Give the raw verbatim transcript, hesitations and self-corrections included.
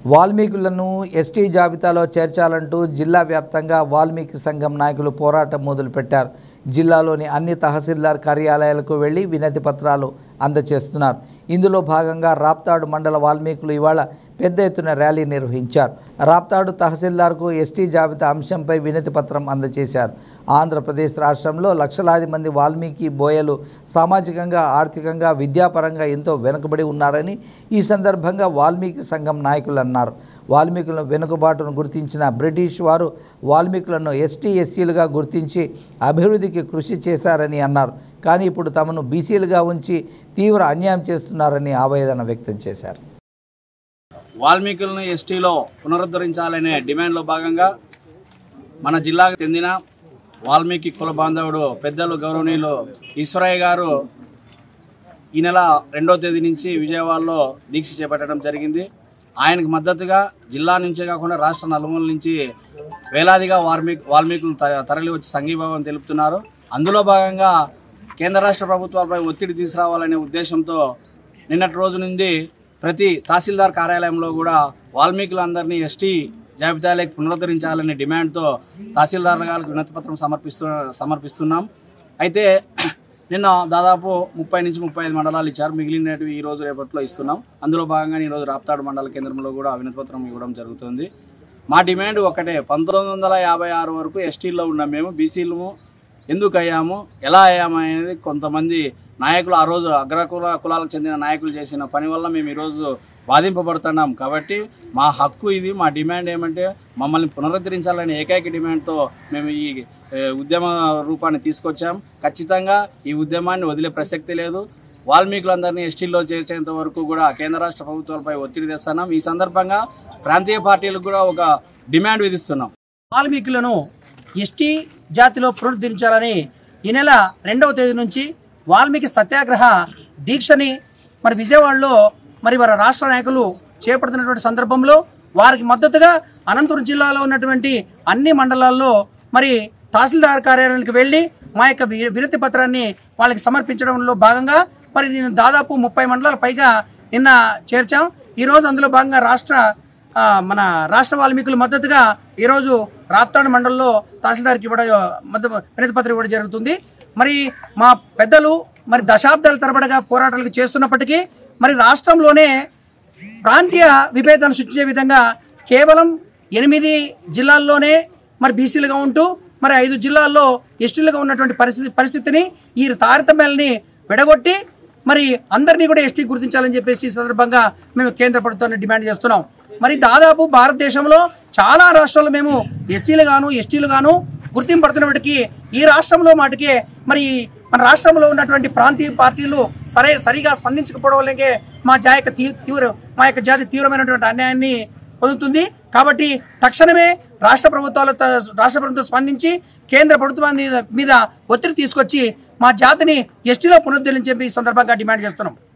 వాల్మీకులను ST జాబితాలో చేర్చాలంటూ జిల్లా వ్యాప్తంగా వాల్మీకి సంఘం నాయకులు పోరాటం మొదలుపెట్టారు. జిల్లాలోని అన్ని తహసీల్దార్ కార్యాలయాలకు వెళ్లి వినతి పత్రాలు అందజేస్తున్నారు. ఇందులో భాగంగా రాప్తాడు మండల వాల్మీకులు ఇవాళ పెద్ద ఎత్తున ర్యాలీ నిర్వహించారు. రాప్తాడు తహసీల్దార్కు ఎస్టీ జాబితా అంశంపై వినతి పత్రం అందజేశారు. ఆంధ్రప్రదేశ్ రాష్ట్రంలో లక్షలాది మంది వాల్మీకి బోయలు సామాజికంగా, ఆర్థికంగా, విద్యాపరంగా ఎంతో వెనుకబడి ఉన్నారని ఈ సందర్భంగా వాల్మీకి సంఘం నాయకులు అన్నారు. వాల్మీకుల వెనుకబాటును గుర్తించిన బ్రిటిష్ వారు వాల్మీకులను ఎస్టీ ఎస్సీలుగా గుర్తించి అభివృద్ధికి కృషి చేశారని అన్నారు. కానీ ఇప్పుడు తమను బీసీలుగా ఉంచి తీవ్ర అన్యాయం చేస్తున్నారని ఆవేదన వ్యక్తం చేశారు. వాల్మీకులను ఎస్టీలో పునరుద్ధరించాలనే డిమాండ్లో భాగంగా మన జిల్లాకు చెందిన వాల్మీకి కుల బాంధవుడు పెద్దలు గౌరవనీయులు ఈశ్వరయ్య గారు ఈ నెల రెండో తేదీ నుంచి విజయవాడలో దీక్ష చేపట్టడం జరిగింది. ఆయనకు మద్దతుగా జిల్లా నుంచే కాకుండా రాష్ట్ర నలుమూల నుంచి వేలాదిగా వాల్మీ వాల్మీకులు తరలి వచ్చి సంఘీభావం తెలుపుతున్నారు. అందులో భాగంగా కేంద్ర రాష్ట్ర ప్రభుత్వాలపై ఒత్తిడి తీసుకురావాలనే ఉద్దేశంతో నిన్నటి రోజు నుండి ప్రతి తహసీల్దార్ కార్యాలయంలో కూడా వాల్మీకులందరినీ ఎస్టీ జాబితాలోకి పునరుద్ధరించాలనే డిమాండ్తో తహసీల్దార్ గారికి వినతిపత్రం సమర్పిస్తు సమర్పిస్తున్నాం అయితే నిన్న దాదాపు ముప్పై నుంచి ముప్పై ఐదు మండలాలు ఇచ్చారు. మిగిలినవి ఈ రోజు రేపట్లో ఇస్తున్నాం. అందులో భాగంగా ఈరోజు రాప్తాడు మండల కేంద్రంలో కూడా వినతిపత్రం ఇవ్వడం జరుగుతుంది. మా డిమాండ్ ఒకటే, పంతొమ్మిది వందల యాభై ఆరు వరకు ఎస్టీల్లో ఉన్నాం. మేము బీసీలు ఎందుకు అయ్యాము, ఎలా అయ్యాము అనేది కొంతమంది నాయకులు, ఆ రోజు అగ్రకుల కులాలకు చెందిన నాయకులు చేసిన పని వల్ల మేము ఈరోజు బాధింపబడుతున్నాం. కాబట్టి మా హక్కు ఇది. మా డిమాండ్ ఏమంటే మమ్మల్ని పునరుద్ధరించాలనే ఏకైక డిమాండ్తో మేము ఈ ఉద్యమ రూపాన్ని తీసుకొచ్చాం. ఖచ్చితంగా ఈ ఉద్యమాన్ని వదిలే ప్రసక్తి లేదు. వాల్మీకులందరినీ ఎస్టీల్లో చేర్చేంత వరకు కూడా కేంద్ర రాష్ట్ర ప్రభుత్వాలపై ఒత్తిడి తెస్తున్నాం. ఈ సందర్భంగా ప్రాంతీయ పార్టీలకు కూడా ఒక డిమాండ్ విధిస్తున్నాం. వాల్మీకులను ఎస్టీ జాతిలో పునరుద్ధరించాలని ఈ నెల రెండవ తేదీ నుంచి వాల్మీకి సత్యాగ్రహ దీక్షని మరి విజయవాడలో మరి మన రాష్ట్ర నాయకులు చేపడుతున్నటువంటి సందర్భంలో వారికి మద్దతుగా అనంతపురం జిల్లాలో ఉన్నటువంటి అన్ని మండలాల్లో మరి తహసీల్దార్ కార్యాలయానికి వెళ్లి మా యొక్క వినతి పత్రాన్ని వాళ్ళకి సమర్పించడంలో భాగంగా మరి నేను దాదాపు ముప్పై మండలాల పైగా నిన్న చేర్చాం. ఈరోజు అందులో భాగంగా రాష్ట్ర మన రాష్ట్ర వాల్మీకుల మద్దతుగా ఈరోజు రాప్తాడు మండలంలో తహసీల్దార్కి ఇవ్వడం వినతి పత్రం ఇవ్వడం జరుగుతుంది. మరి మా పెద్దలు మరి దశాబ్దాల తరబడిగా పోరాటాలు చేస్తున్నప్పటికీ మరి రాష్ట్రంలోనే ప్రాంతీయ విభేదాన్ని సృష్టించే విధంగా కేవలం ఎనిమిది జిల్లాల్లోనే మరి బీసీలుగా ఉంటూ మరి ఐదు జిల్లాల్లో ఎస్టీలుగా ఉన్నటువంటి పరిస్థితి పరిస్థితిని ఈ తారతమ్యాలని విడగొట్టి మరి అందరినీ కూడా ఎస్టీ గుర్తించాలని చెప్పేసి ఈ సందర్భంగా మేము కేంద్ర ప్రభుత్వాన్ని డిమాండ్ చేస్తున్నాం. మరి దాదాపు భారతదేశంలో చాలా రాష్ట్రాల్లో మేము ఎస్సీలు గాను ఎస్టీలు గాను గుర్తింపడుతున్నప్పటికీ ఈ రాష్ట్రంలో మాటికే మరి మన రాష్ట్రంలో ఉన్నటువంటి ప్రాంతీయ పార్టీలు సరే సరిగా స్పందించకపోవడం వల్లకే మా జాయక తీవ్ర మా యొక్క జాతి తీవ్రమైనటువంటి అన్యాయాన్ని పొందుతుంది. కాబట్టి తక్షణమే రాష్ట్ర ప్రభుత్వాలు రాష్ట్ర ప్రభుత్వం స్పందించి కేంద్ర ప్రభుత్వాన్ని మీద ఒత్తిడి తీసుకొచ్చి మా జాతిని ఎస్టీలో పునరుద్ధరించే సందర్భంగా డిమాండ్ చేస్తున్నాం.